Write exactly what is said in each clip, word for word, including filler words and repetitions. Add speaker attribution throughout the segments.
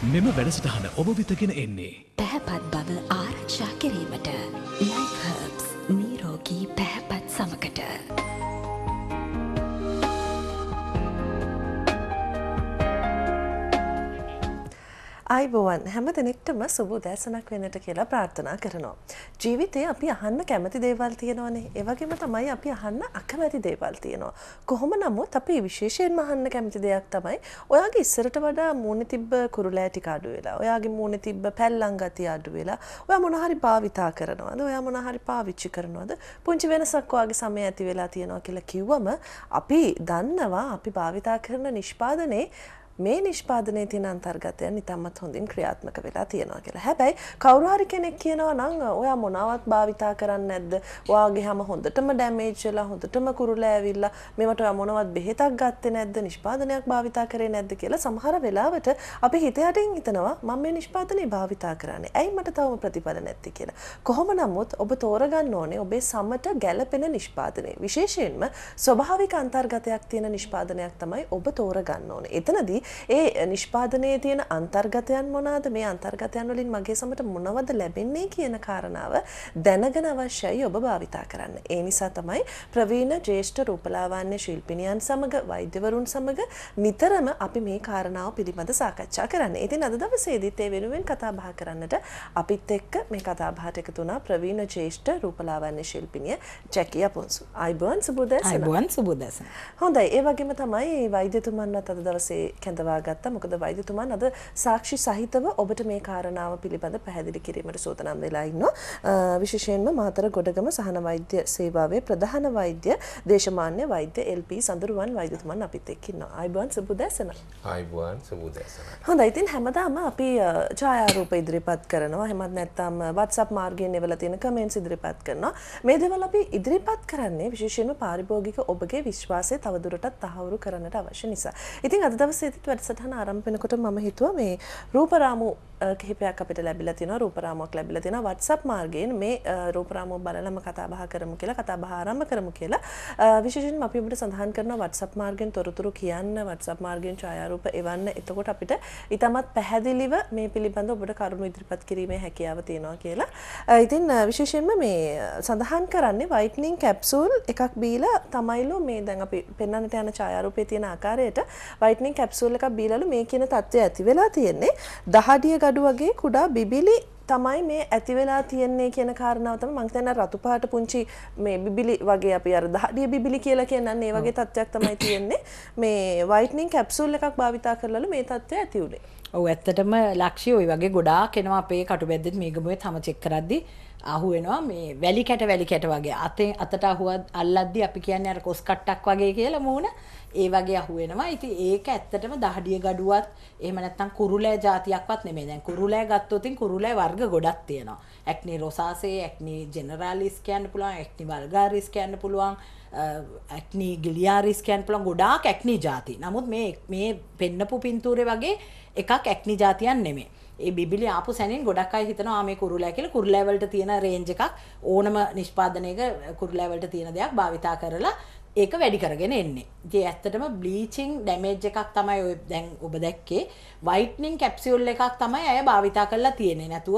Speaker 1: මෙම වැඩසටහන ඔබ වෙතගෙන එන්නේ
Speaker 2: පැහැපත් බව ආරක්ෂා කිරීමට ලයිෆ් හර්බ්ස් නිරෝගී පැහැපත් සමකට
Speaker 3: ආයිබෝවන් හැම දිනෙකටම සුබ උදෑසනක් වෙන්නට කියලා ප්‍රාර්ථනා කරනවා. ජීවිතේ අපි අහන්න කැමති දේවල් තියෙනවානේ. ඒ වගේම තමයි අපි අහන්න අකමැති දේවල් තියෙනවා. කොහොම නමුත් අපි විශේෂයෙන්ම අහන්න කැමති දෙයක් තමයි ඔයාගේ ඉස්සරට වඩා මූණේ තිබ්බ කුරුලෑ ටික අඩු වෙලා. ඔයාගේ මූණේ තිබ්බ පැල්ලම් ගතිය අඩු වෙලා. ඔයා මොන හරි භාවිතා කරනවද? ඔයා මොන හරි පාවිච්චි කරනවද? පුංචි වෙනසක් ඔයාගේ සමය ඇති වෙලා තියෙනවා කියලා කිව්වම අපි දන්නවා අපි භාවිතා කරන නිෂ්පාදනයේ මේ නිෂ්පාදනයේ තියෙන අන්තර්ගතයන් ඉතාමත් හොඳින් ක්‍රියාත්මක වෙලා තියෙනවා කියලා. හැබැයි කවුරු හරි කෙනෙක් කියනවා නම් ඔයා මොනවත් භාවිතා කරන්නේ නැද්ද? ඔයාගේ හැම හොඳටම ඩැමේජ් වෙලා හොඳටම කුරුල ඇවිල්ලා මේවට ඔයා මොනවත් බෙහෙතක් ගත්තේ නැද්ද? නිෂ්පාදනයක් භාවිතා කරේ නැද්ද කියලා සමහර වෙලාවට අපි හිත යටින් හිතනවා මම මේ නිෂ්පාදනය භාවිතා කරන්නේ. ඇයි මට තවම ප්‍රතිඵල නැත්තේ කියලා. කොහොම නමුත් ඔබ තෝරගන්න ඕනේ ඔබේ සමට ගැළපෙන නිෂ්පාදනය. විශේෂයෙන්ම ස්වභාවික අන්තර්ගතයක් තියෙන නිෂ්පාදනයක් තමයි ඔබ තෝරගන්න ඕනේ. එතනදී ඒ නිෂ්පාදනයේ තියෙන අන්තර්ගතයන් මොනවාද මේ අන්තර්ගතයන් වලින් මගේ සමට මොනවද ලැබෙන්නේ කියන කාරණාව දැනගෙන අවශ්‍යයි ඔබ භාවිතා කරන්න. ඒ නිසා තමයි ප්‍රවීණ ජ්‍යෙෂ්ඨ රූපලාවන්‍ය ශිල්පිනියන් සමග වෛද්‍යවරුන් සමග නිතරම අපි මේ කාරණාව පිළිබඳ සාකච්ඡා කරන්නේ. ඉතින් අද දවසේදීත් ඒ වෙනුවෙන් කතා බහ කරන්නට අපිත් එක්ක මේ කතා බහට එකතු වුණා ප්‍රවීණ ජ්‍යෙෂ්ඨ රූපලාවන්‍ය ශිල්පිනිය ජැකි අපොන්සු. ආයිබෝන් සුබෝදෑසන.
Speaker 4: ආයිබෝන් සුබෝදෑසන.
Speaker 3: හොඳයි. ඒ වගේම තමයි වෛද්‍යතුමන්වත් අද දවසේ ගත්තා. මොකද වෛද්‍යතුමන් අද සාක්ෂි සහිතව ඔබට මේ කාරණාව පිළිබඳ පැහැදිලි කිරීමට සූදානම් වෙලා ඉන්නවා. විශේෂයෙන්ම මාතර ගොඩගම සහන වෛද්‍ය සේවාවේ ප්‍රධාන වෛද්‍ය දේශමාන්‍ය වෛද්‍ය එල් පී සඳරුවන් වෛද්‍යතුමන් අපිත් එක්ක ඉන්නවා. ආයිබෝන් සුබෝදෑසන.
Speaker 5: ආයිබෝන් සුබෝදෑසන.
Speaker 3: හොඳයි. ඉතින් හැමදාම අපි ඡායාරූප ඉදිරිපත් කරනවා. එහෙමත් නැත්නම් WhatsApp මාර්ගයෙන් එවලා තියෙන කමෙන්ට්ස් ඉදිරිපත් කරනවා. මේ දේවල් අපි ඉදිරිපත් කරන්නේ විශේෂයෙන්ම පාරිභෝගික ඔබගේ විශ්වාසය තවදුරටත් තහවුරු කරන්නට අවශ්‍ය නිසා. ඉතින් අද දවසේදී වැඩසටහන ආරම්භ වෙනකොට මම හිතුවා මේ රූපරාමු කිහිපයක් අපිට ලැබිලා තියෙනවා. රූපරාමුවක් ලැබිලා තියෙනවා WhatsApp මාර්ගයෙන් මේ රූපරාමුව බලලම කතා බහ කරමු කියලා කතා බහ ආරම්භ කරමු කියලා. විශේෂයෙන්ම අපි ඔබට සඳහන් කරනවා WhatsApp මාර්ගයෙන් තොරතුරු කියන්න, WhatsApp මාර්ගයෙන් ඡායාරූප එවන්න. එතකොට අපිට ඊටමත් පැහැදිලිව මේ පිළිබඳව ඔබට කරුණු ඉදිරිපත් කිරීමේ හැකියාව තියෙනවා කියලා. ඉතින් විශේෂයෙන්ම මේ සඳහන් කරන්නේ වයිට්නින් කැප්සූල් එකක් බීලා තමයිලු මේ දැන් අපි පෙන්වන්නට යන ඡායාරූපයේ තියෙන ආකාරයට වයිට්නින් කැප්සූල් එකක් බීලාලු මේ කියන තත්ත්වය ඇති වෙලා තියෙන්නේ. දහඩිය ගඩු වගේ කුඩා බිබිලි තමයි මේ ඇති වෙලා තියෙන්නේ කියන කාරණාව තමයි මම හිතන්නේ රතු පාට පුංචි මේ බිබිලි වගේ අපි අර දහඩිය බිබිලි කියලා කියන්නේ ඒ වගේ තත්ත්වයක් තමයි තියෙන්නේ. මේ වයිට්නින් කැප්සූල් එකක් භාවිතා කරලාලු මේ තත්ත්වය ඇති උනේ.
Speaker 4: ඔව් ඇත්තටම ලක්ෂ්‍ය ওই වගේ ගොඩාක් එනවා අපේ කටුබැද්දෙත් මේ ගමුවේ තම චෙක් කරද්දි අහු වෙනවා මේ වැලි කැට වැලි කැට වගේ අතේ අතට අහුව අල්ලද්දි අපි කියන්නේ අර කොස් කට්ටක් වගේ කියලා මූණ ඒ වගේ අහු වෙනවා. ඉතින් ඒක ඇත්තටම දහඩිය ගඩුවත් එහෙම නැත්නම් කුරුලෑ జాතියක්වත් නෙමෙයි. දැන් කුරුලෑ ගත්තොත් කුරුලෑ වර්ග ගොඩක් තියෙනවා. ඇක්නි රොසාසේ, ඇක්නි ජෙනරාලිස් කියන්න පුළුවන්, ඇක්නි වල්ගාරිස් කියන්න පුළුවන්, ඇක්නි ගිලියාරිස් කියන්න පුළුවන් ගොඩාක් ඇක්නි ಜಾති. නමුත් මේ මේ පෙන්නපු පින්තූරේ වගේ එකක් ඇක්නි ಜಾතියක් නෙමෙයි. ඒ බිබිලි ආපු සැනින් ගොඩක් අය හිතනවා මේ කුරුලෑ කියලා. කුරුලෑ වලට තියෙන රේන්ජ් එකක් ඕනම නිෂ්පාදනයක කුරුලෑ වලට තියෙන දෙයක් භාවිතා කරලා ඒක වැඩි කරගෙන එන්නේ. ඉතින් ඇත්තටම බ්ලීචින් ඩැමේජ් එකක් තමයි ඔය දැන් ඔබ දැක්කේ. වයිට්නින් කැප්සියුල් එකක් තමයි අය භාවිතා කරලා තියෙන්නේ. නැතුව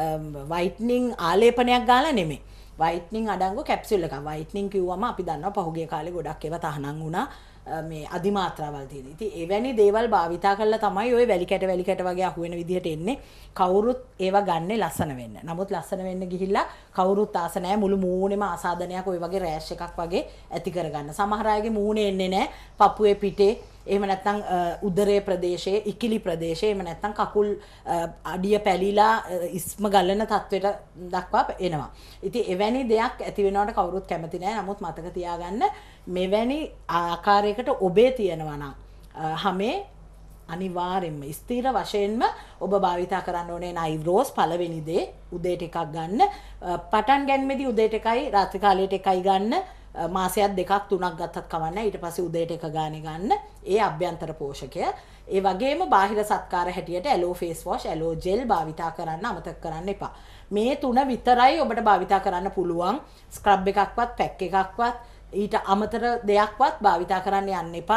Speaker 4: වයිට්නින් ආලේපනයක් ගාලා නෙමෙයි. වයිට්නින් අඩංගු කැප්සියුල් එකක්. වයිට්නින් කිව්වම අපි දන්නවා පහුගිය කාලේ ගොඩක් ඒවා තහනම් වුණා. මේ අධිමාත්‍රාවල් තියෙන. ඉතින් එවැනි දේවල් භාවිතා කරලා තමයි ওই වැලි කැට වැලි කැට වගේ අහු වෙන විදිහට එන්නේ. කවුරුත් ඒවා ගන්නේ ලස්සන වෙන්න. නමුත් ලස්සන වෙන්න ගිහිල්ලා කවුරුත් ආස නැහැ මුළු මූණෙම ආසාදනයක් ওই වගේ රෑෂ් එකක් වගේ ඇති කරගන්න. සමහර අයගේ මූණේ එන්නේ නැහැ. පපුවේ පිටේ එහෙම නැත්නම් උදරයේ ප්‍රදේශයේ ඉකිලි ප්‍රදේශයේ එහෙම නැත්නම් කකුල් අඩිය පැලිලා ඉස්ම ගලන තත්වෙට දක්වා එනවා. ඉතින් එවැනි දෙයක් ඇති වෙනවට කවුරුත් කැමති නැහැ. නමුත් මතක තියාගන්න මෙවැනි ආකාරයකට ඔබේ තියෙනවා නම් හැමේ අනිවාර්යෙන්ම ස්ථිර වශයෙන්ම ඔබ භාවිතා කරන්න ඕනේ නයිව්රෝස් පළවෙනි දේ උදේට එකක් ගන්න. පටන් ගැනීමේදී උදේට එකයි රාත්‍රී කාලයට එකයි ගන්න. මාසයක් දෙකක් තුනක් ගත්තත් කවන්න ඊට පස්සේ උදේට එක ගානේ ගන්න. ඒ අභ්‍යන්තර පෝෂකය. ඒ වගේම බාහිර සත්කාර හැටියට aloe face wash, aloe gel භාවිතා කරන්න අමතක කරන්න එපා. මේ තුන විතරයි ඔබට භාවිතා කරන්න පුළුවන්. ස්ක්‍රබ් එකක්වත් පැක් එකක්වත් ඊට අමතර දෙයක්වත් භාවිතා කරන්න යන්න එපා.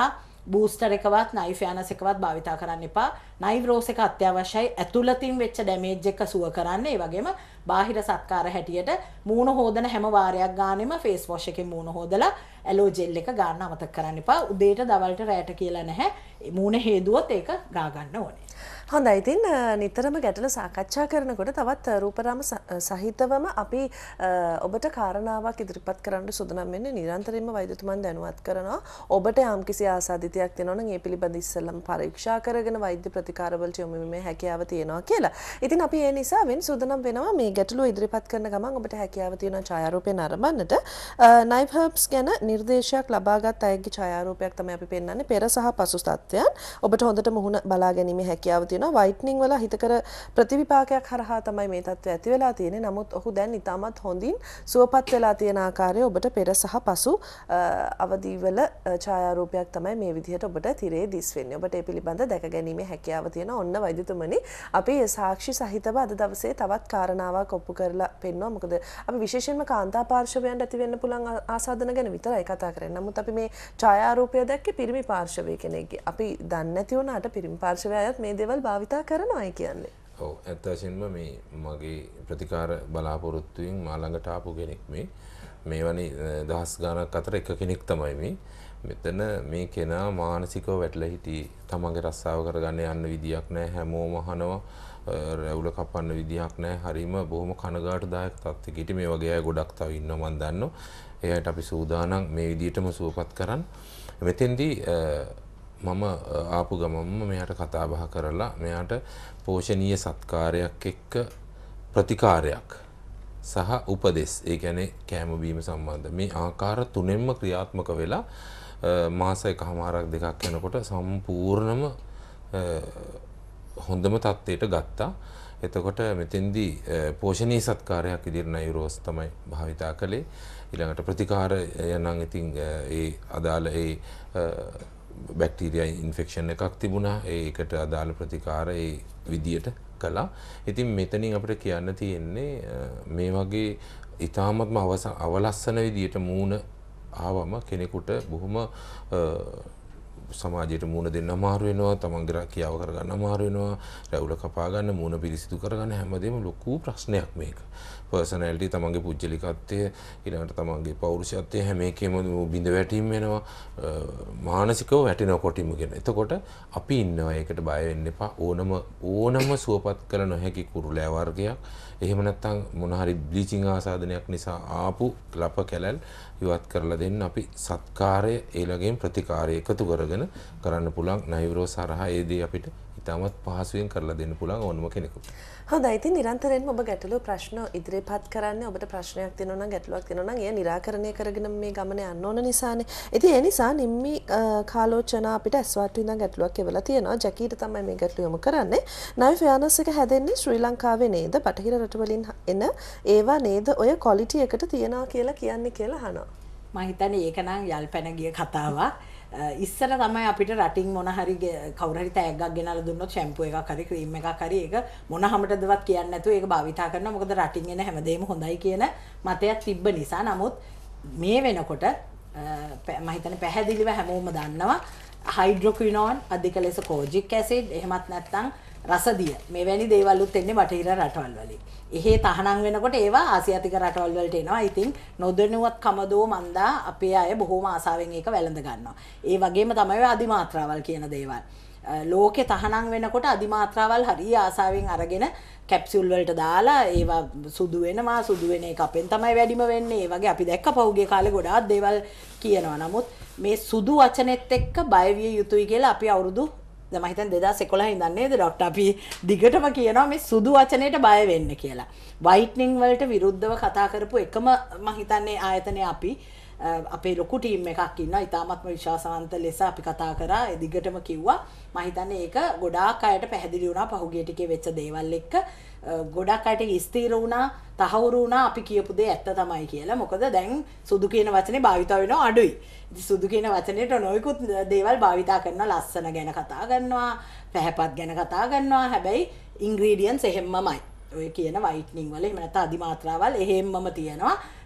Speaker 4: බූස්ටර් එකවත් නයිෆ් යානස් එකවත් භාවිතා කරන්න එපා. නයිව් රෝස් එක අත්‍යවශ්‍යයි ඇතුළතින් වෙච්ච ඩැමේජ් එක සුව කරන්න. ඒ වගේම බාහිර සත්කාර හැටියට මූණ හොදන හැම වාරයක් ගානෙම ෆේස් වොෂ් එකෙන් මූණ හොදලා ඇලෝ ජෙල් එක ගන්න අමතක කරන්න එපා. උදේට දවල්ට රැට කියලා නැහැ. මූණ හේදුවොත් ඒක ගා ගන්න ඕනේ.
Speaker 3: හොඳයි. ඉතින් නිතරම ගැටලු සාකච්ඡා කරනකොට තවත් රූපරාම සහිතවම අපි ඔබට කාරණාවක් ඉදිරිපත් කරන්න සූදානම් වෙන්නේ. නිරන්තරයෙන්ම වෛද්‍යතුමන් දැනුවත් කරනවා. ඔබට යම්කිසි ආසාදිතයක් තියෙනවා නම් ඒ පිළිබඳ ඉස්සෙල්ලම පරීක්ෂා කරගෙන වෛද්‍ය ප්‍රතිකාරවලට යොමු වීමේ හැකියාව තියෙනවා කියලා. ඉතින් අපි ඒ නිසා වෙන සූදානම් වෙනවා මේ ගැටලුව ඉදිරිපත් කරන ගමන් ඔබට හැකියාව තියෙනවා ඡායාරූපය නරඹන්නට. නයිව් හර්බ්ස් ගැන නිර්දේශයක් ලබාගත් අයගේ ඡායාරූපයක් තමයි අපි පෙන්වන්නේ. පෙර සහ පසු තත්ත්වයන් ඔබට හොඳට මුහුණ බලා ගැනීමේ හැකියාව තියෙනවා. වයිට්නිං වල හිතකර ප්‍රතිවිපාකයක් හරහා තමයි මේ තත්ත්වය ඇති වෙලා තියෙන්නේ. නමුත් ඔහු දැන් ඉතාමත් හොඳින් සුවපත් වෙලා තියෙන ආකාරය ඔබට පෙර සහ පසු අවදිවල ඡායාරූපයක් තමයි මේ විදිහට ඔබට තිරේ දිස් වෙන්නේ. ඔබට ඒ පිළිබඳ දැක ගැනීමේ හැකියාව තියෙනවා. ඔන්න වෛද්‍යතුමනි අපි සාක්ෂි සහිතව අද දවසේ තවත් කාරණාවක් ඔප්පු කරලා පෙන්වනවා. මොකද අපි විශේෂයෙන්ම කාන්තා පාර්ශවයන්ට ඇති වෙන්න පුළුවන් ආසාදන ගැන විතරයි කතා කරන්නේ. නමුත් අපි මේ ඡායාරූපය දැක්කේ පිරිමි පාර්ශවයේ කෙනෙක්ගේ. අපි දන්නේ නැති වුණාට පිරිමි පාර්ශවය අයත් මේ දේවල් භාවිතා කරනවායි කියන්නේ.
Speaker 5: ඔව් ඇත්ත වශයෙන්ම මේ මගේ ප්‍රතිකාර බලාපොරොත්තුෙන් මා ළඟට ආපු කෙනෙක් මේ මේවනි දහස් ගාණක් අතර එක කෙනෙක් තමයි මේ. මෙතන මේ කෙනා මානසිකව වැටලා හිටියේ. තමන්ගේ රස්සාව කරගන්න යන්න විදියක් නැහැ. හැමෝම අහනවා රැවුල කපන්න විදියක් නැහැ. හරීම බොහොම කනගාටුදායක තත්ත්වයක හිටියේ. මේ වගේ අය ගොඩක් තව ඉන්නවා මම දන්නවා. එයාට අපි සූදානම් මේ විදියටම සුවපත් කරන්න. මෙතෙන්දී මම ආපු ගමම්ම මෙයාට කතා බහ කරලා මෙයාට පෝෂණීය සත්කාරයක් එක්ක ප්‍රතිකාරයක් සහ උපදෙස් ඒ කියන්නේ කෑම බීම සම්බන්ධ මේ ආකාර තුනෙන්ම ක්‍රියාත්මක වෙලා මාස එකමාරක් දෙකක් යනකොට සම්පූර්ණම හොඳම තත්ත්වයට ගත්තා. එතකොට මෙතෙන්දී පෝෂණීය සත්කාරයක් විදිහට නයිරෝස් තමයි භාවිතා කළේ. ඊළඟට ප්‍රතිකාරය නම් ඉතින් ඒ අදාළ ඒ බැක්ටීරියා ඉන්ෆෙක්ෂන් එකක් තිබුණා. ඒකට අදාළ ප්‍රතිකාර ඒ විදියට කළා. ඉතින් මෙතනින් අපිට කියන්න තියෙන්නේ මේ වගේ ඊටාත්ම අවලස්සන විදියට මූණ ආවම කෙනෙකුට බොහොම සමාජයට මූණ දෙන්න අමාරු වෙනවා. තමන්ගේ රැකියාව කරගන්න අමාරු වෙනවා. රැවුල කපා ගන්න මූණ පිරිසිදු කරගන්න හැමදේම ලොකු ප්‍රශ්නයක් මේක. පර්සනැලිටි තමන්ගේ පුජ්‍යලිකත්වය ඊළඟට තමන්ගේ පෞරුෂත්වය හැම එකෙම බිඳ වැටීම් වෙනවා. මානසිකව වැටෙනවා කොටිම කියන. එතකොට අපි ඉන්නවා ඒකට බය වෙන්න එපා. ඕනම ඕනම සුවපත් කළ නොහැකි කුරුලෑ වර්ගයක් එහෙම නැත්නම් මොන හරි බ්ලීචිං ආසාදනයක් නිසා ආපු ලප කැලල් ඉවත් කරලා දෙන්න අපි සත්කාරය ඊළඟෙන් ප්‍රතිකාරය එකතු කරගෙන කරන්න පුළුවන්. නයිව්රෝස් හරහා ඒ දේ අපිට ඉතාමත් පහසුවෙන් කරලා දෙන්න පුළුවන් ඕනම කෙනෙකුට.
Speaker 3: හොඳයි. ඉතින් නිරන්තරයෙන්ම ඔබ ගැටලු ප්‍රශ්න ඉදිරිපත් කරන්නේ ඔබට ප්‍රශ්නයක් තියෙනවා නම් ගැටලුවක් තියෙනවා නම් එය निराකරණය කරගෙන මේ ගමන යන්න ඕන නිසානේ. ඉතින් ඒ නිසා නිම්මි කාලෝචන අපිට ඇස්වාට්ටු ඉඳන් ගැටලුවක් එවලා තියෙනවා. ජැකීට තමයි මේ ගැටලුව යොමු කරන්නේ. නයිෆ් යානස් එක හැදෙන්නේ ශ්‍රී ලංකාවේ නේද? බටහිර රටවලින් එන ඒවා නේද ඔය ක්වොලිටි එකට තියනවා කියලා කියන්නේ කියලා අහනවා.
Speaker 4: මම හිතන්නේ ඒක නම් යල්පැන ගිය කතාවක්. ඉස්සර තමයි අපිට රටින් මොන හරි කවුරු හරි තෑග්ගක් ගෙනල්ලා දුන්නොත් ෂැම්පූ එකක් හරි ක්‍රීම් එකක් හරි ඒක මොන හැමතෙදවත් කියන්නේ නැතුව ඒක භාවිතා කරනවා. මොකද රටින් එන හැමදේම හොඳයි කියන මතයක් තිබ්බ නිසා. නමුත් මේ වෙනකොට මම හිතන්නේ පැහැදිලිව හැමෝම දන්නවා හයිඩ්‍රොක්විනෝන් අධික ලෙස කෝජික් ඇසිඩ් එහෙමත් නැත්නම් රසදිය මෙවැනි දේවල්ුත් එන්නේ බටහිර රටවල් වලින්. එහෙ තහනම් වෙනකොට ඒවා ආසියාතික රටවල් වලට එනවා. ඉතින් නොදැනුවත් කමදෝ මන්දා අපේ අය බොහොම ආසාවෙන් ඒක වැළඳ ගන්නවා. ඒ වගේම තමයි අදිමාත්‍රාවල් කියන දේවල්. ලෝකේ තහනම් වෙනකොට අදිමාත්‍රාවල් හරිය ආසාවෙන් අරගෙන කැප්සියුල් වලට දාලා ඒවා සුදු වෙනවා. සුදු වෙන එක අපෙන් තමයි වැඩිම වෙන්නේ. ඒ වගේ අපි දැක්ක පහුගිය කාලේ ගොඩාක් දේවල් කියනවා. නමුත් මේ සුදු වචනෙත් එක්ක බය විය යුතුයි කියලා අපි අවුරුදු මම හිතන්නේ දෙදාස් එකොළහ ඉඳන් නේද ડોක්ටර් අපි දිගටම කියනවා මේ සුදු වචනයට බය වෙන්න කියලා. වයිට්නින් වලට විරුද්ධව කතා කරපු එකම මම හිතන්නේ ආයතනය අපි අපේ ලොකු ටීම් එකක් ඉන්නවා. ඉතාමත්ම විශ්වාසවන්ත ලෙස අපි කතා කරා. ඒ දිගටම කිව්වා. මම හිතන්නේ ඒක ගොඩාක් අයට පැහැදිලි වුණා පහුගිය ටිකේ වෙච්ච දේවල් එක්ක. ගොඩක් අයට ස්ථීර වුණා, තහවුරු වුණා අපි කියපු දේ ඇත්ත තමයි කියලා. මොකද දැන් සුදු කියන වචනේ භාවිත වෙනවා අඩුයි. ඉතින් සුදු කියන වචනේට නොයෙකුත් දේවල් භාවිතා කරනවා. ලස්සන ගැන කතා කරනවා, පැහැපත් ගැන කතා කරනවා. හැබැයි ඉන්ග්‍රීඩියන්ට්ස් එහෙම්මමයි. ඔය කියන වයිට්නින් වල එහෙම නැත්නම් අදිමාත්‍රාවල් එහෙම්මම තියෙනවා.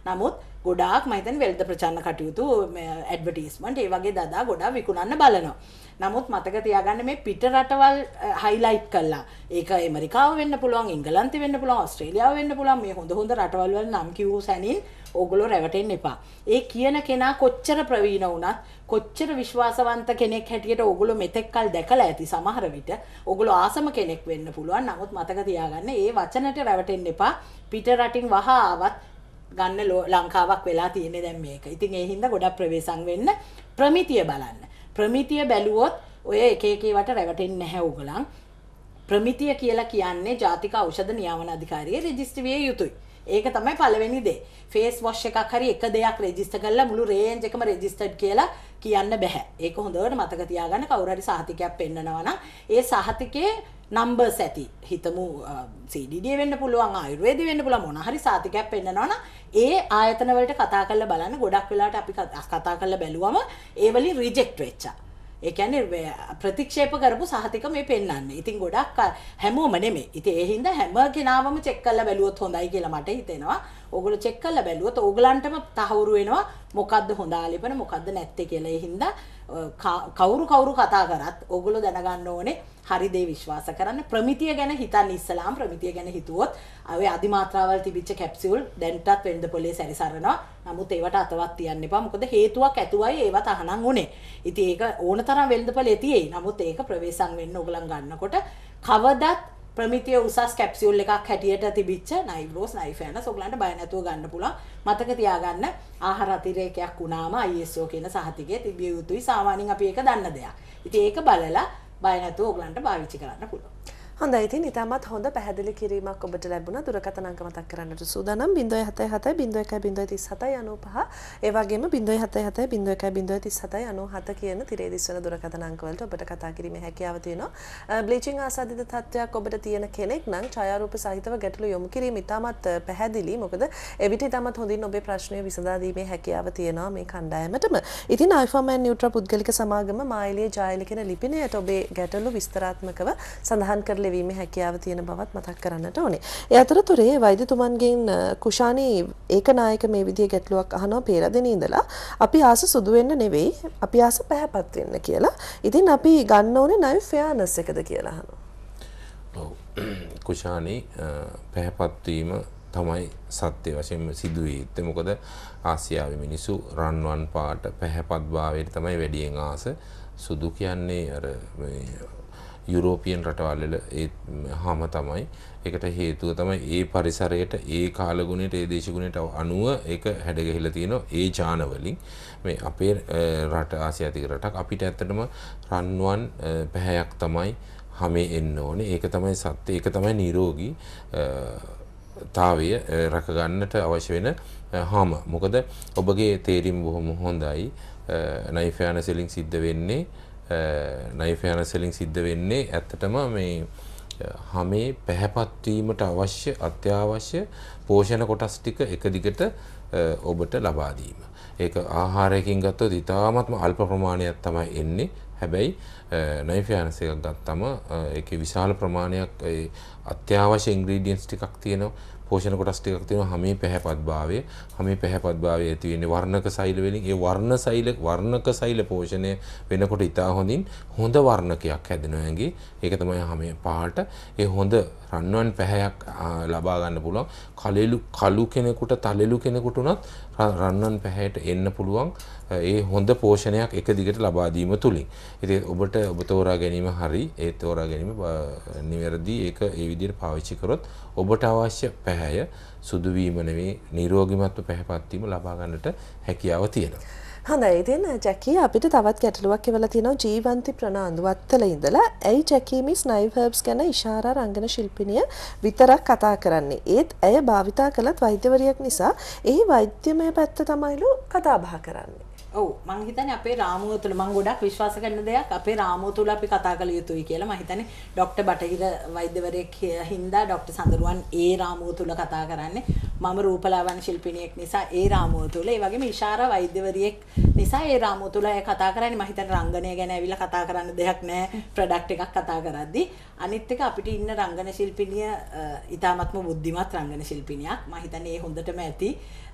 Speaker 4: නමුත් ගොඩාක් මම හිතන්නේ වෙළඳ ප්‍රචාරණ කටයුතු ඇඩ්වර්ටයිස්මන්ට් ඒ වගේ දදා ගොඩාක් විකුණන්න බලනවා. නමුත් මතක තියාගන්න මේ පිට රටවල් හයිලයිට් කළා. ඒක ඇමරිකාව වෙන්න පුළුවන්, එංගලන්තේ වෙන්න පුළුවන්, ඕස්ට්‍රේලියාව වෙන්න පුළුවන්. මේ හොඳ හොඳ රටවල් වල නම් කිව්ව සැනින් ඕගොල්ලෝ රැවටෙන්න එපා. ඒ කියන කෙනා කොච්චර ප්‍රවීණ වුණත්, කොච්චර විශ්වාසවන්ත කෙනෙක් හැටියට ඕගොල්ලෝ මෙතෙක් කල් දැකලා ඇති සමහර විට ඕගොල්ලෝ ආසම කෙනෙක් වෙන්න පුළුවන්. නමුත් මතක තියාගන්න ඒ වචනට රැවටෙන්න එපා. පිට රටින් වහ ආවත් ගන්න ලංකාවක් වෙලා තියෙන්නේ දැන් මේක. ඉතින් ඒ හින්දා ගොඩක් ප්‍රවේශම් වෙන්න ප්‍රමිතිය බලන්න. ප්‍රමිතිය බැලුවොත් ඔය එක එක ඒවට රැවටෙන්නේ නැහැ ඕගලන්. ප්‍රමිතිය කියලා කියන්නේ ජාතික ඖෂධ නියාමන අධිකාරියේ රෙජිස්ටර් විය යුතුයි. ඒක තමයි පළවෙනි දේ. ෆේස් වොෂ් එකක් හරි එක දෙයක් රෙජිස්ටර් කරලා මුළු රේන්ජ් එකම රෙජිස්ටර්ඩ් කියලා කියන්න බෑ. ඒක හොඳට මතක තියාගන්න. කවුරු හරි සහතිකයක් පෙන්නනවා නම් ඒ සහතිකේ නම්බර්ස් ඇති. හිතමු සී ඩී ඩී වෙන්න පුළුවන්, ආයුර්වේද වෙන්න පුළුවන්, මොන හරි සහතිකයක් පෙන්නනවා නම් ඒ ආයතන වලට කතා කරලා බලන්න. ගොඩක් වෙලාවට අපි කතා කරලා බැලුවම ඒ වලින් රිජෙක්ට් වෙච්චා. ඒ කියන්නේ ප්‍රතික්ෂේප කරපු සහතික මේ පෙන්වන්නේ. ඉතින් ගොඩක් හැමෝම නෙමෙයි. ඉතින් ඒ හින්දා හැම කෙනාවම චෙක් කරලා බැලුවොත් හොඳයි කියලා මට හිතෙනවා. ඕගොල්ලෝ චෙක් කරලා බැලුවොත් ඕගලන්ටම තහවුරු වෙනවා මොකද්ද හොඳ ආලේපන මොකද්ද නැත්තේ කියලා. ඒ හින්දා කවුරු කවුරු කතා කරත් ඕගොල්ලෝ දැනගන්න ඕනේ හරි දේ විශ්වාස කරන්න. ප්‍රමිතිය ගැන හිතන්න ඉස්සලාම්. ප්‍රමිතිය ගැන හිතුවොත් ඔය අධිමාත්‍රාවල් තිබිච්ච කැප්සියුල් දැන්ටත් වෙන්ද පොලේ සැරිසරනවා. නමුත් ඒවට අතවත් තියන්න එපා. මොකද හේතුවක් ඇතුවයි ඒව තහනම් උනේ. ඉතින් ඒක ඕනතරම් වෙන්ද පොලේ තියෙයි. නමුත් ඒක ප්‍රවේශම් වෙන්න ඕගලන් ගන්නකොට කවදත් ප්‍රමිතිය උසස් කැප්සියුල් එකක් හැටියට තිබිච්ච නයිබ්‍රෝස් නයිෆෑනස් ඔයගලන්ට බය නැතුව ගන්න පුළුවන්. මතක තියාගන්න ආහාර අතිරේකයක් වුණාම ආයි එස් ඕ කියන සහතිකය තිබිය යුතුයි. සාමාන්‍යයෙන් අපි ඒක දන්න දෙයක්. ඉතින් ඒක බලලා බය නැතුව ඔයගලන්ට පාවිච්චි කරන්න පුළුවන්.
Speaker 3: හොඳයි ඉතින් ඉතාමත් හොඳ පැහැදිලි කිරීමක් ඔබට ලැබුණා. දුරකථන අංක මතක් කරන්නට සූදානම් zero seven seven zero one one zero three seven nine five ඒ වගේම zero seven seven zero one one zero three seven nine seven කියන තිරේ දිස්වන දුරකථන අංක වලට ඔබට කතා කිරීමේ හැකියාව තියෙනවා. බ්ලීචිං ආසාදිත තත්ත්වයක් ඔබට තියෙන කෙනෙක් නම් ඡායාරූප සහිතව ගැටළු යොමු කිරීම ඉතාමත් පැහැදිලි. මොකද එවිට ඉතාමත් හොඳින් ඔබේ ප්‍රශ්නය විසඳා දීමේ හැකියාව තියෙනවා මේ කණ්ඩායමටම. ඉතින් අයිෆෝමෑන් නියුට්‍රා පුද්ගලික සමාගම මායිලිය ජායලි කියන ලිපිනයට ඔබේ ගැටළු විස්තරාත්මකව සඳහන් කරලා වීමේ හැකියාව තියෙන බවත් මතක් කරන්නට ඕනේ. ඒ අතරතුරේ වෛද්‍යතුමන්ගෙන් කුෂානි ඒකනායක මේ විදිහේ ගැටලුවක් අහනවා පෙරදෙනේ ඉඳලා. අපි ආස සුදු වෙන්න නෙවෙයි, අපි ආස පැහැපත් වෙන්න කියලා. ඉතින් අපි ගන්න ඕනේ නයි ෆෙයානස් එකද කියලා අහනවා.
Speaker 5: ඔව්. කුෂානි පැහැපත් වීම තමයි සත්‍ය වශයෙන්ම සිදුවේ. ඒත් මොකද ආසියාවේ මිනිස්සු රන්වන් පාට පැහැපත් භාවයට තමයි වැඩියෙන් ආස. සුදු කියන්නේ අර මේ යුරෝපියන් රටවල් වල ඒ හැම තමයි. ඒකට හේතුව තමයි ඒ පරිසරයට, ඒ කාලගුණයට, ඒ දේශගුණයට අනුව ඒක හැඩගැහිලා තියෙනවා ඒ ඡාන වලින්. මේ අපේ රට ආසියාතික රටක් අපිට ඇත්තටම රන්වන් පැහැයක් තමයි හැමේ එන්න ඕනේ. ඒක තමයි සත්‍ය. ඒක තමයි නිරෝගී තාවය රැක ගන්නට අවශ්‍ය වෙන හැම. මොකද ඔබගේ තේරීම බොහොම හොඳයි. නයිෆෑනස් වලින් සිද්ධ වෙන්නේ නයිෆෑනස් වලින් සිද්ධ වෙන්නේ ඇත්තටම මේ හැමේ පැහැපත් වීමට අවශ්‍ය අත්‍යවශ්‍ය පෝෂණ කොටස් ටික එක දිගට ඔබට ලබා දීම. ඒක ආහාරයකින් ගත්තොත් ඉතාමත්ම අල්ප ප්‍රමාණයක් තමයි එන්නේ. හැබැයි නයිෆෑනස් එකක් ගත්තම ඒකේ විශාල ප්‍රමාණයක් ඒ අත්‍යවශ්‍ය ඉන්ග්‍රීඩියන්ට්ස් ටිකක් තියෙනවා. පෝෂණ කොටස් ටිකක් තියෙනවා. හැමේ පැහැපත් භාවය හැමේ පැහැපත් භාවය ඇති වෙන්නේ වර්ණක සෛල වලින්. ඒ වර්ණ සෛල වර්ණක සෛල පෝෂණය වෙනකොට ඉතා හොඳින් හොඳ වර්ණකයක් හැදෙනවා ඇඟේ. ඒක තමයි හැමේ පාට. ඒ හොඳ රන්වන් පැහැයක් ලබා ගන්න පුළුවන්. කලෙලු කළු කෙනෙකුට තලෙලු කෙනෙකුට උනත් රන්වන් පැහැයට එන්න පුළුවන්. ඒ හොඳ පෝෂණයක් එක දිගට ලබා දීම තුලින්. ඉතින් ඔබට ඔබ තෝරා ගැනීම හරි. ඒ තෝරා ගැනීම නිවැරදි. ඒක ඒ විදිහට පාවිච්චි කරොත් ඔබට අවශ්‍ය පැහැය සුදු වීම නෙවෙයි නිරෝගීමත්ව පැහැපත් වීම ලබා ගන්නට හැකියාව තියෙනවා.
Speaker 3: හොඳයි ඉතින් ජැකි අපිට තවත් ගැටලුවක් එවලා තියෙනවා ජීවන්ති ප්‍රනාන්දු වත්තල ඉඳලා. ඇයි ජැකි මිස් නයිව් හර්බ්ස් ගැන ඉෂාරා රංගන ශිල්පිනිය විතරක් කතා කරන්නේ? ඒත් ඇය භාවිතා කළත් වෛද්‍යවරියක් නිසා එහි වෛද්‍යමය පැත්ත තමයිලු කතා බහ කරන්නේ.
Speaker 4: ඔව් මම හිතන්නේ අපේ රාමුව තුළ මම ගොඩක් විශ්වාස කරන දෙයක් අපේ රාමුව තුළ අපි කතා කළ යුතුයි කියලා. මම හිතන්නේ ડોක්ටර් බටහිර වෛද්‍යවරයෙක් හින්දා ડોක්ටර් සඳරුවන් ඒ රාමුව තුළ කතා කරන්නේ. මම රූපලාවන්‍ය ශිල්පිනියෙක් නිසා ඒ රාමුව තුළ ඒ වගේම ඉෂාරා වෛද්‍යවරියෙක් නිසා ඒ රාමුව තුළ ඒ කතා කරන්නේ මම හිතන්නේ රංගනය ගැන ඇවිල්ලා කතා කරන්න දෙයක් නැහැ ප්‍රොඩක්ට් එකක් කතා කරද්දී අනිත් එක අපිට ඉන්න රංගන ශිල්පිනිය ඊටාත්ම බුද්ධිමත් රංගන ශිල්පිනියක් මම හිතන්නේ ඒ හොඳටම ඇති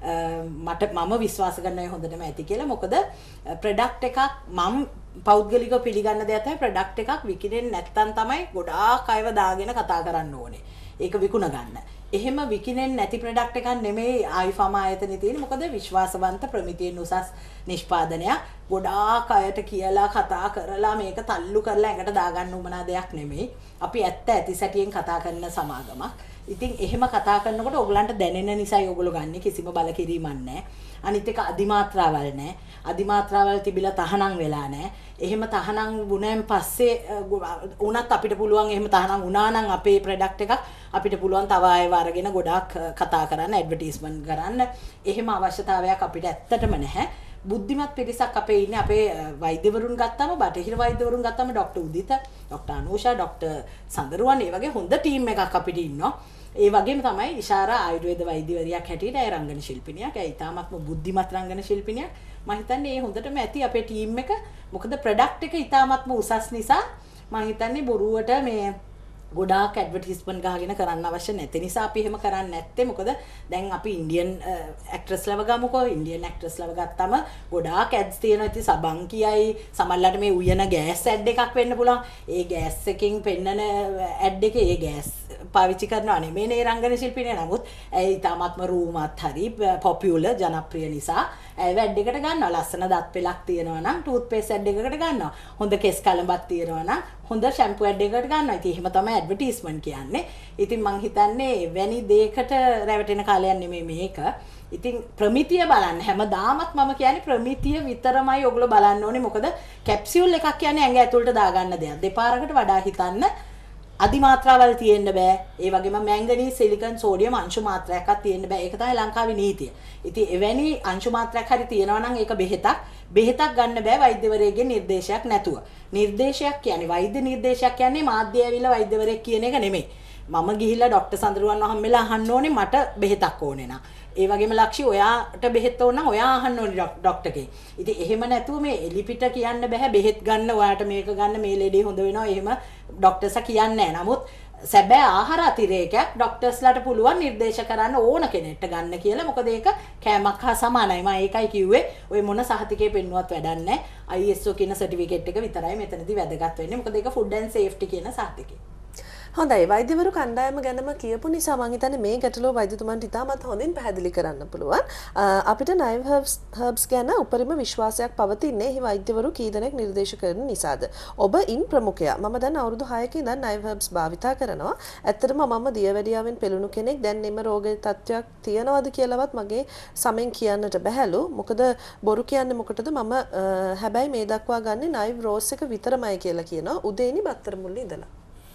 Speaker 4: මට මම විශ්වාස කරනවා ඒ හොඳටම ඇති කියලා මොකද ප්‍රොඩක්ට් එකක් මම පෞද්ගලිකව පිළිගන්න දෙයක් තමයි ප්‍රොඩක්ට් එකක් විකිනෙන්නේ නැත්නම් තමයි ගොඩාක් අයව දාගෙන කතා කරන්න ඕනේ ඒක විකුණ ගන්න එහෙම විකිනෙන්නේ නැති ප්‍රොඩක්ට් එකක් නෙමෙයි ආයිෆාම ආයතනයේ තියෙන මොකද විශ්වාසවන්ත ප්‍රමිතියෙන් උසස් නිෂ්පාදනයක් ගොඩාක් අයට කියලා කතා කරලා මේක තල්ලු කරලා ඇඟට දාගන්න උමනා දෙයක් නෙමෙයි අපි ඇත්ත ඇති සැටියෙන් කතා කරන සමාගමක් ඉතින් එහෙම කතා කරනකොට ඕගලන්ට දැනෙන නිසායි ඕගොල්ලෝ ගන්න කිසිම බලකිරීමක් නැහැ අනිත් එක අදිමාත්‍රාවල් නැහැ අදිමාත්‍රාවල් තිබිලා තහනම් වෙලා නැහැ එහෙම තහනම් වුණාන් පස්සේ උනත් අපිට පුළුවන් එහෙම තහනම් වුණා නම් අපේ ප්‍රොඩක්ට් එකක් අපිට පුළුවන් තව ආයෙව අරගෙන ගොඩාක් කතා කරන්න ඇඩ්වර්ටයිස්මන්ට් කරන්න එහෙම අවශ්‍යතාවයක් අපිට ඇත්තටම නැහැ බුද්ධිමත් පිරිසක් අපේ ඉන්නේ අපේ වෛද්‍යවරුන් ගත්තම බටහිර වෛද්‍යවරුන් ගත්තම doctor Uditha doctor Anusha doctor Sandaruwan ඒ වගේ හොඳ ටීම් එකක් අපිට ඉන්නවා ඒ වගේම තමයි ඉෂාරා ආයුර්වේද වෛද්‍යවරියක් හැටියට ඒ රංගන ශිල්පිනියක් ඒ ඊටාත්ම බුද්ධිමත් රංගන ශිල්පිනියක් මම හිතන්නේ ඒ හොඳටම ඇති අපේ ටීම් එක මොකද ප්‍රොඩක්ට් එක ඊටාත්ම උසස් නිසා මම හිතන්නේ බොරුවට මේ ගොඩාක් ඇඩ්වර්ටයිස්මන්ට් ගහගෙන කරන්න අවශ්‍ය නැති නිසා අපි එහෙම කරන්නේ නැත්තේ මොකද දැන් අපි ඉන්දියන් ඇක්ට්‍රස්ලව ගමුකෝ ඉන්දියන් ඇක්ට්‍රස්ලව ගත්තම ගොඩාක් ඇඩ්ස් තියෙනවා ඉතින් සබන් කියයි සමහරවිට මේ උයන ගෑස් ඇඩ් එකක් වෙන්න පුළුවන් ඒ ගෑස් එකකින් පෙන්නන ඇඩ් එකේ ඒ ගෑස් පාවිච්චි කරනවා නෙමෙයි නේ රංගන ශිල්පිනිය නමුත් ඒ ඊටාත්ම රූමත් හරි පොපියුලර් ජනප්‍රිය නිසා ඒ වැඩ් එකට ගන්නවා ලස්සන දත් පෙලක් තියෙනවා නම් ටූත් පේස්ට් ඇඩ් එකකට ගන්නවා හොඳ කෙස් කලඹක් තියෙනවා නම් හොඳ ෂැම්පූ ඇඩ් එකකට ගන්නවා ඉතින් එහෙම තමයි ඇඩ්වර්ටයිස්මන්ට් කියන්නේ ඉතින් මං හිතන්නේ වැනි දෙයකට රැවටෙන කාලයක් නෙමෙයි මේක ඉතින් ප්‍රමිතිය බලන්න හැමදාමත් මම කියන්නේ ප්‍රමිතිය විතරමයි ඔයගොල්ලෝ බලන්න ඕනේ මොකද කැප්සියුල් එකක් කියන්නේ ඇඟ ඇතුළට දාගන්න දෙයක් දෙපාරකට වඩා හිතන්න අදිමාත්‍රාවල් තියෙන්න බෑ ඒ වගේම මැංගනීස් සිලිකන් සෝඩියම් අංශු මාත්‍රාවක්වත් තියෙන්න බෑ ඒක තමයි ලංකාවේ නීතිය ඉතින් එවැනි අංශු මාත්‍රාවක් හරි තියෙනවා නම් ඒක බෙහෙතක් බෙහෙතක් ගන්න බෑ වෛද්‍යවරයෙක්ගේ නිර්දේශයක් නැතුව නිර්දේශයක් කියන්නේ වෛද්‍ය නිර්දේශයක් කියන්නේ මාධ්‍ය ඇවිල්ලා වෛද්‍යවරයෙක් කියන එක නෙමෙයි මම ගිහිල්ලා ડોක්ටර් සඳරුවන් වහන්සේලා අහන්න ඕනේ මට බෙහෙතක් ඕනේ නා ඒ වගේම ලක්ෂි ඔයාට බෙහෙත් ඕන නම් ඔයා අහන්න ඕනේ ડોක්ටර්ගෙන්. ඉතින් එහෙම නැතුව මේ එලිපිට කියන්න බෑ බෙහෙත් ගන්න ඔයාට මේක ගන්න මේ ලෙඩේ හොඳ වෙනවා එහෙම ડોක්ටර්ස්ලා කියන්නේ නැහැ. නමුත් සැබෑ ආහාර අතිරේකයක් ડોක්ටර්ස්ලාට පුළුවන් නිර්දේශ කරන්න ඕන කෙනෙක්ට ගන්න කියලා. මොකද ඒක කෑමක් හා සමානයි. මම ඒකයි කිව්වේ ඔය මොන සහතිකේ පෙන්නුවත් වැඩක් නැහැ. I S O කියන සර්ටිෆිකේට් එක විතරයි මෙතනදී වැදගත් වෙන්නේ. මොකද ඒක ෆුඩ් ඇන්ඩ් සේෆ්ටි කියන සහතිකේ.
Speaker 3: හොඳයි වෛද්‍යවරු කණ්ඩායම ගැනම කියපු නිසා මම හිතන්නේ මේ ගැටලුව වෛද්‍යතුමන්ට ඉතාමත් හොඳින් පැහැදිලි කරන්න පුළුවන්. අපිට නයිව් හර්බ්ස් හර්බ්ස් ගැන උපරිම විශ්වාසයක් පවතින්නේ එහි වෛද්‍යවරු කී දෙනෙක් නිර්දේශ කරන නිසාද? ඔබ ඉන් ප්‍රමුඛයා. මම දැන් අවුරුදු හයක ඉඳන් නයිව් හර්බ්ස් භාවිතා කරනවා. ඇත්තටම මම දියවැඩියාවෙන් පෙළුණු කෙනෙක්. දැන් එම රෝගයේ තත්ත්වයක් තියනවාද කියලාවත් මගේ සමෙන් කියන්නට බැහැලු. මොකද බොරු කියන්නේ මොකටද? මම හැබැයි මේ දක්වා ගන්නේ නයිව් රෝස් එක විතරමයි කියලා කියනවා. උදේනි බත්තර මුල්ලේ ඉඳලා.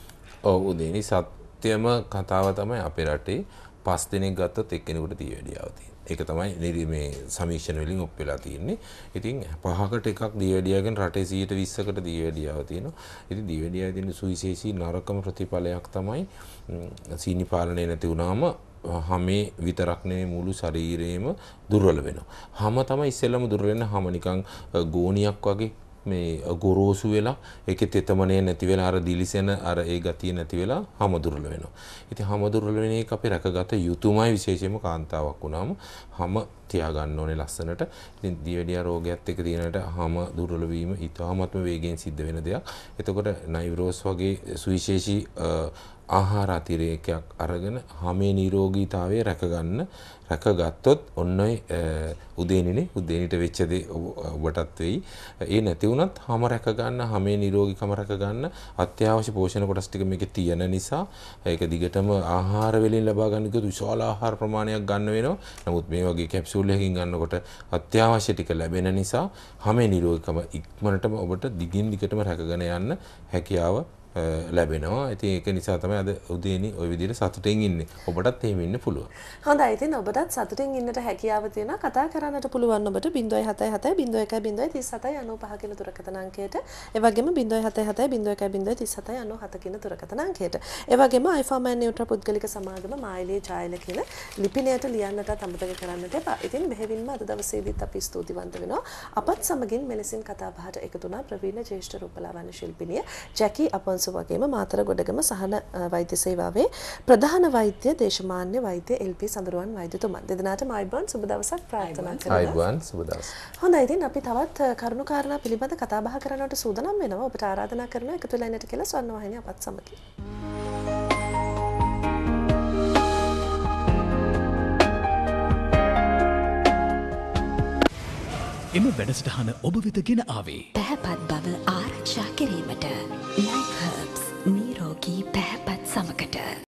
Speaker 5: ඔව් උදේනි සත්‍යම කතාව තමයි අපේ රටේ පස් දිනක් ගත්තොත් එක්කෙනෙකුට දියවැඩියාව තියෙනවා. ඒක තමයි මේ සමීක්ෂණ වලින් ඔප් වෙලා තියෙන්නේ. ඉතින් පහකට එකක් දියවැඩියාගෙන් රටේ සියයට විස්සකට දියවැඩියාව තියෙනවා. ඉතින් දියවැඩියාවේ තියෙන සුවිශේෂී නරකම ප්‍රතිඵලයක් තමයි සීනි පාලනය නැති වුණාම හැමේ විතරක් නෙමෙයි මුළු ශරීරේම දුර්වල වෙනවා. හැම තමයි ඉස්සෙල්ලම දුර්වල වෙන හැම නිකන් ගෝණියක් වගේ මේ ගොරෝසු වෙලා ඒකේ තෙතමනේ නැති වෙලා අර දිලිසෙන අර ඒ ගතිය නැති වෙලා හැම දුර්වල වෙනවා. ඉතින් හැම දුර්වල වෙන එක අපි රැකගත යුතුමයි විශේෂයෙන්ම කාන්තාවක් වුණාම හැම තියා ගන්න ඕනේ ලස්සනට. ඉතින් දියවැඩියා රෝගයත් එක්ක තියෙනට හැම දුර්වල වීම ඉතාමත්ම වේගයෙන් සිද්ධ වෙන දෙයක්. එතකොට නයිව්රෝස් වගේ සුවිශේෂී ආහාර අතිරේකයක් අරගෙන හැමේ නිරෝගීතාවය රැකගන්න රැකගත්තොත් ඔන්නයි උදේනිනේ උදේනිට වෙච්ච දේ ඔබටත් වෙයි. ඒ නැති වුණත් හැම රැකගන්න හැමේ නිරෝගීකම රැකගන්න අත්‍යවශ්‍ය පෝෂණ කොටස් ටික මේකේ තියෙන නිසා ඒක දිගටම ආහාර වලින් ලබා ගන්න කිව්වොත් විශාල ආහාර ප්‍රමාණයක් ගන්න වෙනවා. නමුත් මේ වගේ කැප්සූල් එකකින් ගන්නකොට අත්‍යවශ්‍ය ටික ලැබෙන නිසා හැමේ නිරෝගීකම ඉක්මනටම ඔබට දිගින් දිගටම රැකගෙන යන්න හැකියාව ලැබෙනවා. ඉතින් ඒක නිසා තමයි අද උදේනි ওই විදිහට සතුටින් ඉන්නේ. ඔබටත් එහෙම ඉන්න පුළුවන්.
Speaker 3: හොඳයි. ඉතින් ඔබටත් සතුටින් ඉන්නට හැකියාව තියෙනවා. කතා කරන්නට පුළුවන් ඔබට zero seven seven zero one one zero one three seven nine five කියන දුරකථන අංකයට. ඒ වගේම zero seven seven zero one one zero three seven nine seven කියන දුරකථන අංකයට. ඒ වගේම iFarm and Nutra පුද්ගලික සමාගම මායිලී ජායල කියන ලිපිනයට ලියන්නට අමතක කරන්නට එපා. ඉතින් මෙහෙවින්ම අද දවසේදීත් අපි ස්තුතිවන්ත වෙනවා. අපත් සමගින් මෙලෙසින් කතා බහට එකතු වුණා ප්‍රවීණ ජ්‍යෙෂ්ඨ රූපලාවන්‍ය ශිල්පිනිය ජැකි අපොන්සු වගේම මාතර ගොඩගම සහන වෛද්‍ය සේවාවේ ප්‍රධාන වෛද්‍ය දේශමාන්‍ය වෛද්‍ය එල්.පී. සඳරුවන් වෛද්‍යතුමන් දෙදෙනාටම ආයුබෝවන් සුබ දවසක් ප්‍රාර්ථනා කරනවා.
Speaker 5: ආයුබෝවන් සුබ දවසක්.
Speaker 3: හොඳයි. ඉතින් අපි තවත් කරුණු කාරණා පිළිබඳ කතා බහ කරන්නට සූදානම් වෙනවා. ඔබට ආරාධනා කරනවා එකතු වෙලා ඉන්නට කියලා ස්වර්ණවාහිනිය අපත් සමගින්.
Speaker 1: එම වැඩසටහන ඔබ වෙත ගෙන ආවේ
Speaker 2: පැහැපත් බව ආරක්ෂා කිරීමට